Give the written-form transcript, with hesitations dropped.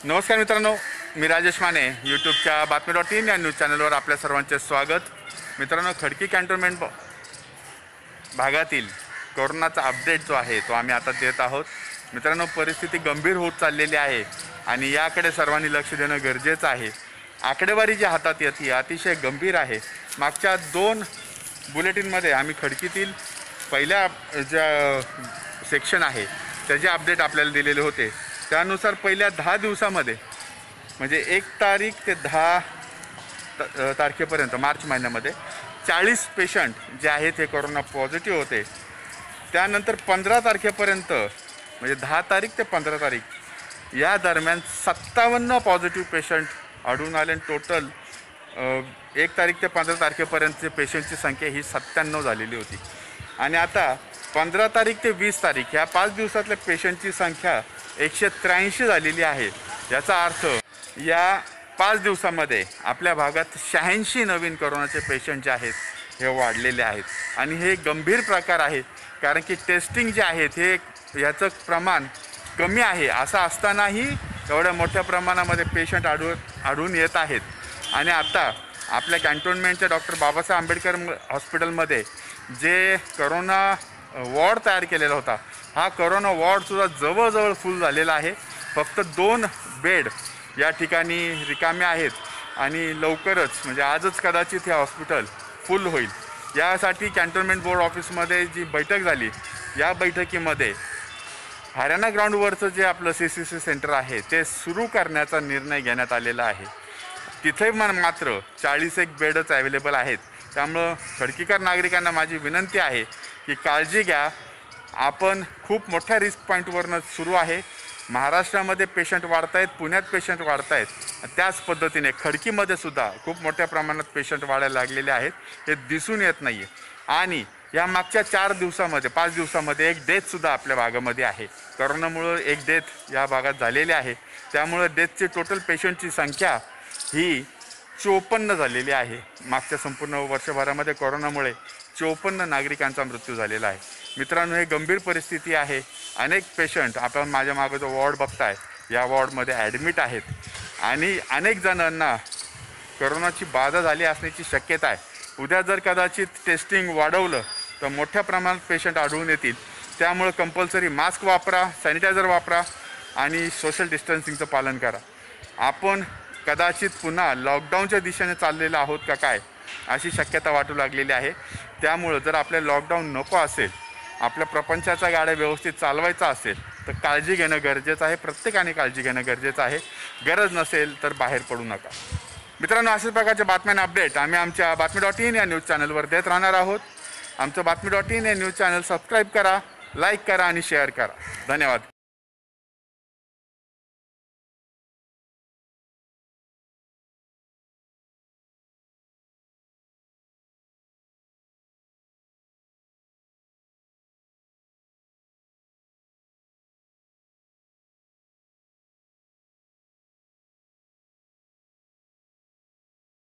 नमस्कार मित्रांनो, मी राजेश माने यूट्यूबच्या बातमी.in या न्यूज चॅनलवर आपल्या सर्वांचे स्वागत। मित्रांनो, खडकी कॅन्टोन्मेंट भागातील कोरोनाचा अपडेट जो आहे तो आम्ही आता देत आहोत। मित्रांनो, परिस्थिती गंभीर होत चाललेली आहे आणि याकडे सर्वांनी लक्ष देणं गरजेचं आहे। आकडेवारी जी हातात येते अतिशय गंभीर आहे। मागच्या 2 बुलेटिनमध्ये आम्ही खडकीतील पहिल्या ज्या सेक्शन आहे त्याचे अपडेट आपल्याला दिलेले होते। त्यानुसार पहिल्या 10 दिवसामध्ये म्हणजे 1 तारीख ते 10 तारखेपर्यंत मार्च महिन्यामध्ये 40 पेशंट जे आहेत हे कोरोना पॉझिटिव्ह होते। त्यानंतर 15 तारखेपर्यंत म्हणजे 10 तारीख ते 15 तारीख या दरम्यान 57 पॉझिटिव्ह पेशंट आढळून आले। टोटल 1 तारीख ते 15 तारखेपर्यंतचे पेशंटची संख्या ही 97 झालेली होती। आणि आता 15 तारीख ते 20 तारीख या 5 दिवसातल्या पेशंटची संख्या 183 झालेली आहे। याचा अर्थ या 5 दिवसामध्ये आपल्या भागात 86 नवीन कोरोनाचे पेशंट जे आहेत हे वाढलेले आहेत आणि हे गंभीर प्रकार आहे। कारण की टेस्टिंग जे आहेत हे याचं प्रमाण कमी आहे, असं असतानाही एवढ्या मोठ्या प्रमाणामध्ये पेशंट आढळून येत आहेत। आणि आता आपल्या कॅन्टोन्मेंटच्या डॉक्टर बाबासाहेब आंबेडकर हॉस्पिटलमध्ये जे कोरोना वॉर्ड तयार केलेला होता, हा कोरोना वॉर्डसुद्धा जवळजवळ फुल झालेला आहे। फक्त 2 बेड या ठिकाणी रिकामे आहेत आणि लवकरच म्हणजे आजच कदाचित हे हॉस्पिटल फुल होईल। यासाठी कॅन्टोन्मेंट बोर्ड ऑफिसमध्ये जी बैठक झाली, या बैठकीमध्ये हरियाणा ग्राउंडवरचं जे आपलं CCC सेंटर आहे ते सुरू करण्याचा निर्णय घेण्यात आलेला आहे। तिथे मात्र 41 बेडच अवेलेबल आहेत। त्यामुळं खडकीकर नागरिकांना माझी विनंती आहे की काळजी घ्या। आपण खूप मोठ्या रिस्क पॉईंटवरनं सुरू आहे। महाराष्ट्रामध्ये पेशंट वाढत आहेत, पुण्यात पेशंट वाढत आहेत, त्याच पद्धतीने खडकीमध्ये सुद्धा खूप मोठ्या प्रमाणात पेशंट वाढायला लागलेले आहेत, हे दिसून येत नाही आहे। आणि या मागच्या 4 दिवसामध्ये 5 दिवसामध्ये 1 डेथसुद्धा आपल्या भागामध्ये आहे। कोरोनामुळं 1 डेथ या भागात झालेली आहे। त्यामुळं डेथची टोटल पेशंटची संख्या ही 54 झालेली आहे। मागच्या संपूर्ण वर्षभरामध्ये कोरोनामुळे 54 नागरिकांचा मृत्यू झालेला आहे। मित्रांनो, ही गंभीर परिस्थिती आहे। अनेक पेशंट आपण माझ्या मागे जो वॉर्ड बघताय या वॉर्डमध्ये ॲडमिट आहेत आणि अनेक जणांना कोरोनाची बाधा झाली असण्याची शक्यता आहे। उद्या जर कदाचित टेस्टिंग वाढवलं तर मोठ्या प्रमाणात पेशंट आढळून येतील। त्यामुळे कंपल्सरी मास्क वापरा, सॅनिटायझर वापरा आणि सोशल डिस्टन्सिंगचं पालन करा। आपण कदाचित पुन्हा लॉकडाऊनच्या दिशेने चाललेलो आहोत का काय अशी शक्यता वाटू लागलेली आहे। त्यामुळं जर आपल्याला लॉकडाऊन नको असेल, आपल्या प्रपंचाचा गाड्या व्यवस्थित चालवायचा असेल तर काळजी घेणं गरजेचं आहे। प्रत्येकाने काळजी घेणं गरजेचं आहे। गरज नसेल तर बाहेर पडू नका। मित्रांनो, अशाच प्रकारच्या बातम्यांना अपडेट आम्ही आमच्या बातमी.in या न्यूज चॅनलवर देत राहणार आहोत। आमचं बातमी.in या न्यूज चॅनल सबस्क्राईब करा, लाईक करा आणि शेअर करा। धन्यवाद।